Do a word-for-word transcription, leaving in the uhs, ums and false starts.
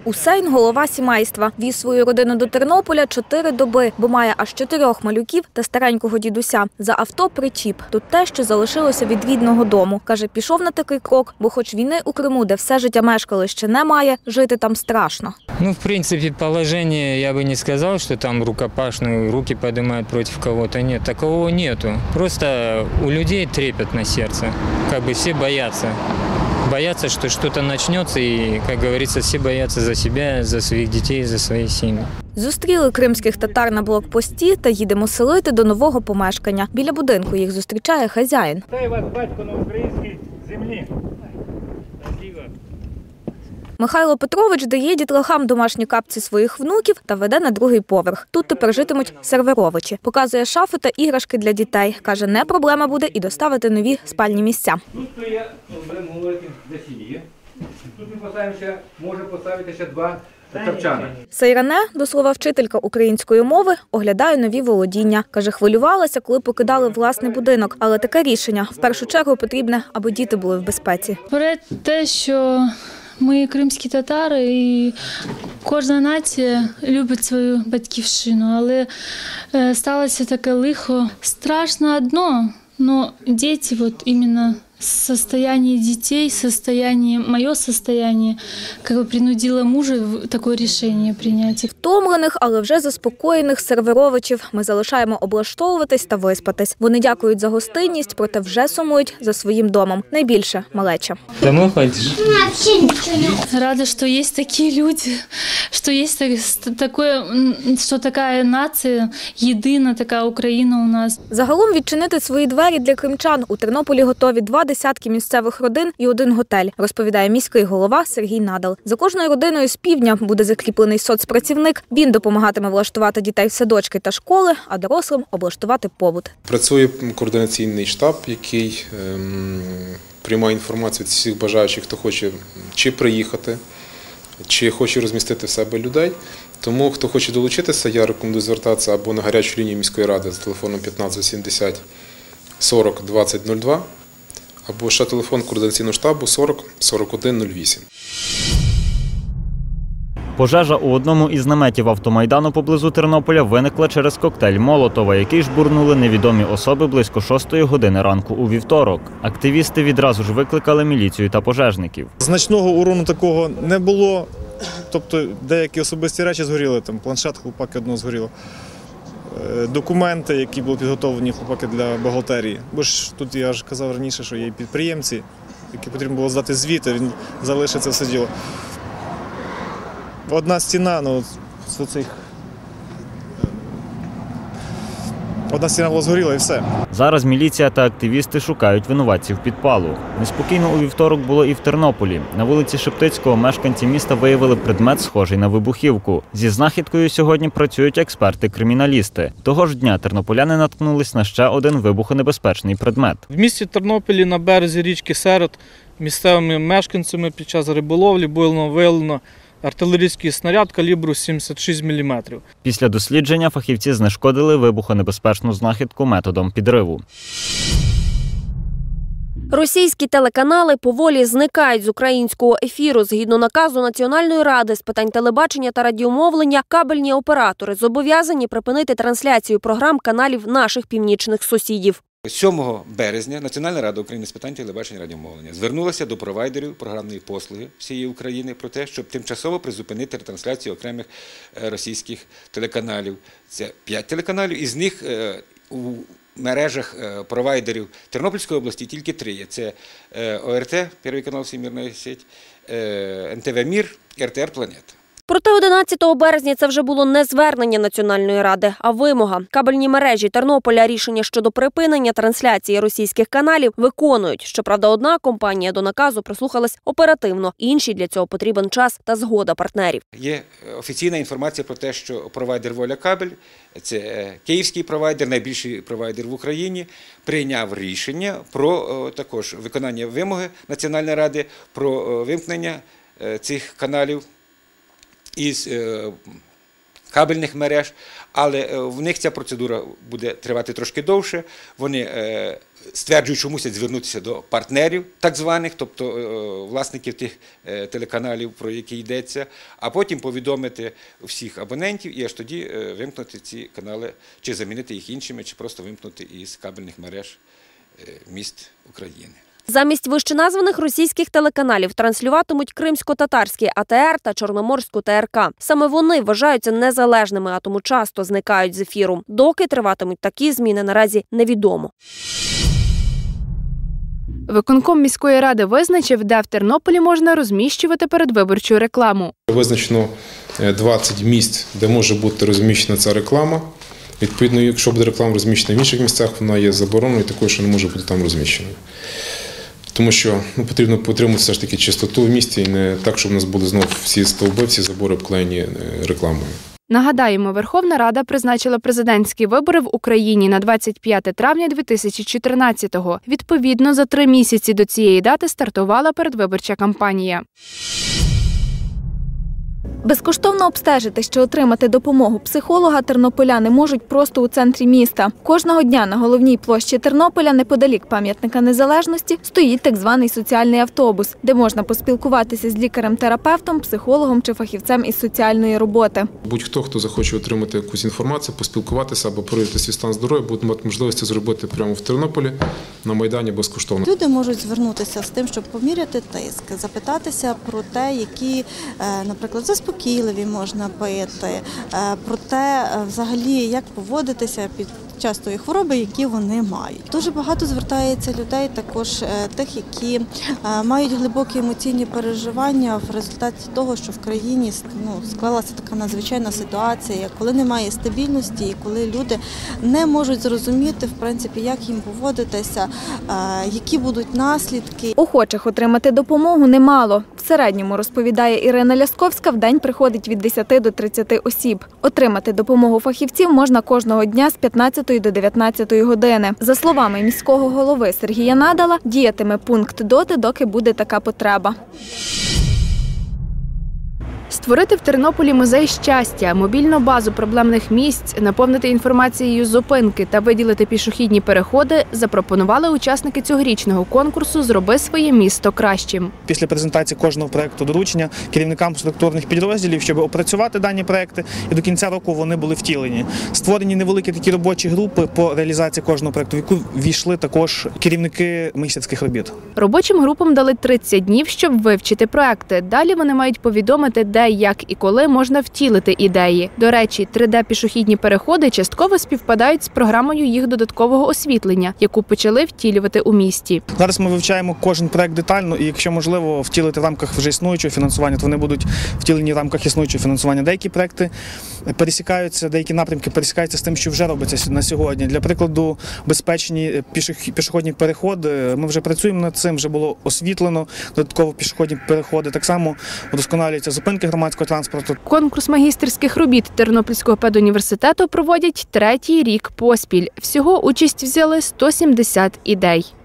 Усейн – голова сімейства. Віз свою родину до Тернополя чотири доби, бо має аж чотирьох малюків та старенького дідуся. За авто причіп. Тут те, що залишилося від рідного дому. Каже, пішов на такий крок, бо хоч війни у Криму, де все життя мешкали, ще немає, жити там страшно. Ну, в принципе, положение, я бы не сказал, что там рукопашные, руки поднимают против кого-то. Нет, такого нету. Просто у людей трепет на сердце. Как бы все боятся. Боятся, что что-то начнется, и, как говорится, все боятся за себя, за своих детей, за свои семьи. Зустріли кримських татар на блокпості та їдемо селити до нового помешкання. Біля будинку їх зустрічає хазяїн. Вітаю вас, батько, на українській землі. Михайло Петрович дає дітлахам домашні капці своїх внуків та веде на другий поверх. Тут тепер житимуть серверовичі. Показує шафи та іграшки для дітей. Каже, не проблема буде і доставити нові спальні місця. Тут є, будемо говорити, для сім'ї. Тут ми поставимо, може поставити ще два тапчани. Сейране, до слова вчителька української мови, оглядає нові володіння. Каже, хвилювалася, коли покидали власний будинок. Але таке рішення в першу чергу потрібне, аби діти були в безпеці. Про те, що ми кримські татари і кожна нація любить свою батьківщину, але сталося таке лихо. Страшно одно, але діти, от іменно состояние детей, состояние, мое состояние, как бы принудило мужа такое решение принять. Втомлених, але вже заспокоєних серверовичів ми залишаємо облаштовуватись та виспатись. Вони дякують за гостинність, проте вже сумують за своїм домом. Найбільше – малеча. Домой ходишь? Рада, что есть такие люди, что есть такое, что такая нация, єдина така Україна у нас. Загалом відчинити свої двері для кримчан у Тернополі готові два десятки місцевих родин і один готель, розповідає міський голова Сергій Надал. За кожною родиною з півдня буде закріплений соцпрацівник. Він допомагатиме влаштувати дітей в садочки та школи, а дорослим облаштувати побут. Працює координаційний штаб, який ем, приймає інформацію від всіх бажаючих, хто хоче чи приїхати, чи хоче розмістити в себе людей. Тому, хто хоче долучитися, я рекомендую звертатися або на гарячу лінію міської ради за телефоном п'ятнадцять сімдесят сорок двадцять нуль два, або ще телефон координаційного штабу сорок сорок один нуль вісім. Пожежа у одному із наметів автомайдану поблизу Тернополя виникла через коктейль Молотова, який жбурнули невідомі особи близько шостої години ранку у вівторок. Активісти відразу ж викликали міліцію та пожежників. Значного урону такого не було, тобто деякі особисті речі згоріли, там планшет хлопаки одного згоріло. Документи, які були підготовлені хлопаки для бухгалтерії. Бо ж тут я ж казав раніше, що є підприємці, які потрібно було здати звіти, він залишив це все діло. Одна стіна, ну, з оцих... Одна стіна була згоріла і все. Зараз міліція та активісти шукають винуватців підпалу. Неспокійно у вівторок було і в Тернополі. На вулиці Шептицького мешканці міста виявили предмет, схожий на вибухівку. Зі знахідкою сьогодні працюють експерти-криміналісти. Того ж дня тернополяни наткнулись на ще один вибухонебезпечний предмет. В місті Тернополі на березі річки Серед місцевими мешканцями під час риболовлі було виявлено артилерійський снаряд калібру сімдесят шість міліметрів. Після дослідження фахівці знешкодили вибухонебезпечну знахідку методом підриву. Російські телеканали поволі зникають з українського ефіру. Згідно наказу Національної ради з питань телебачення та радіомовлення, кабельні оператори зобов'язані припинити трансляцію програм каналів наших північних сусідів. сьомого березня Національна рада України з питань телебачення і радіомовлення звернулася до провайдерів програмної послуги всієї України про те, щоб тимчасово призупинити ретрансляцію окремих російських телеканалів. Це п'ять телеканалів, із них у мережах провайдерів Тернопільської області тільки три є. Це О Р Т, Перший канал Всемирна сеть, Ен Те Ве Мір і Ер Те Ер Планета. Проте одинадцятого березня це вже було не звернення Національної ради, а вимога. Кабельні мережі Тернополя рішення щодо припинення трансляції російських каналів виконують. Щоправда, одна компанія до наказу прислухалась оперативно, іншій для цього потрібен час та згода партнерів. Є офіційна інформація про те, що провайдер «Воля Кабель», це київський провайдер, найбільший провайдер в Україні, прийняв рішення про також виконання вимоги Національної ради про вимкнення цих каналів із кабельних мереж, але в них ця процедура буде тривати трошки довше. Вони стверджують, що мусять звернутися до партнерів так званих, тобто власників тих телеканалів, про які йдеться, а потім повідомити всіх абонентів і аж тоді вимкнути ці канали, чи замінити їх іншими, чи просто вимкнути із кабельних мереж міст України. Замість вищеназваних російських телеканалів транслюватимуть кримсько-татарський А Те Ер та чорноморську Те Ер Ка. Саме вони вважаються незалежними, а тому часто зникають з ефіру. Доки триватимуть такі зміни, наразі невідомо. Виконком міської ради визначив, де в Тернополі можна розміщувати передвиборчу рекламу. Визначено двадцять місць, де може бути розміщена ця реклама. Відповідно, якщо буде реклама розміщена в інших місцях, вона є забороненою, такою, що не може бути там розміщеною. Тому що ну, потрібно підтримувати все ж таки чистоту в місті і не так, щоб у нас були знову всі стовби, всі забори обклеєні рекламою. Нагадаємо, Верховна Рада призначила президентські вибори в Україні на двадцять п'яте травня дві тисячі чотирнадцятого. Відповідно, за три місяці до цієї дати стартувала передвиборча кампанія. Безкоштовно обстежити, що отримати допомогу психолога тернополяни можуть просто у центрі міста. Кожного дня на головній площі Тернополя, неподалік пам'ятника Незалежності, стоїть так званий соціальний автобус, де можна поспілкуватися з лікарем-терапевтом, психологом чи фахівцем із соціальної роботи. Будь-хто, хто захоче отримати якусь інформацію, поспілкуватися або перевірити свій стан здоров'я, буде мати можливість зробити прямо в Тернополі на Майдані безкоштовно. Люди можуть звернутися з тим, щоб поміряти тиск, запитатися про те, які, наприклад, заспокоєння, Заспокійливі можна пити, про те, взагалі, як поводитися під час тої хвороби, які вони мають. Дуже багато звертається людей, також тих, які мають глибокі емоційні переживання в результаті того, що в країні ну, склалася така надзвичайна ситуація, коли немає стабільності і коли люди не можуть зрозуміти, в принципі, як їм поводитися, які будуть наслідки. Охочих отримати допомогу немало. В середньому, розповідає Ірина Лясковська, в день приходить від десяти до тридцяти осіб. Отримати допомогу фахівців можна кожного дня з п'ятнадцятої до дев'ятнадцятої години. За словами міського голови Сергія Надала, діятиме пункт доти, доки буде така потреба. Створити в Тернополі музей щастя, мобільну базу проблемних місць, наповнити інформацією зупинки та виділити пішохідні переходи запропонували учасники цьогорічного конкурсу «Зроби своє місто кращим». Після презентації кожного проєкту доручення керівникам структурних підрозділів, щоб опрацювати дані проєкти, і до кінця року вони були втілені. Створені невеликі такі робочі групи по реалізації кожного проєкту, в яку війшли також керівники майстерських робіт. Робочим групам дали тридцять днів, щоб вивчити проєкти. Далі вони мають повідомити, де, як і коли можна втілити ідеї. До речі, три де пішохідні переходи частково співпадають з програмою їх додаткового освітлення, яку почали втілювати у місті. Зараз ми вивчаємо кожен проєкт детально і, якщо можливо, втілити в рамках вже існуючого фінансування, то вони будуть втілені в рамках існуючого фінансування. Деякі проєкти пересікаються, деякі напрямки пересікаються з тим, що вже робиться на сьогодні. Для прикладу, безпечні пішохідні переходи. Ми вже працюємо над цим, вже було освітлено додатково пішохідні переходи. Так само удосконалюються зупинки громадського транспорту. Конкурс магістерських робіт Тернопільського педуніверситету проводять третій рік поспіль. Всього участь взяли сто сімдесят ідей.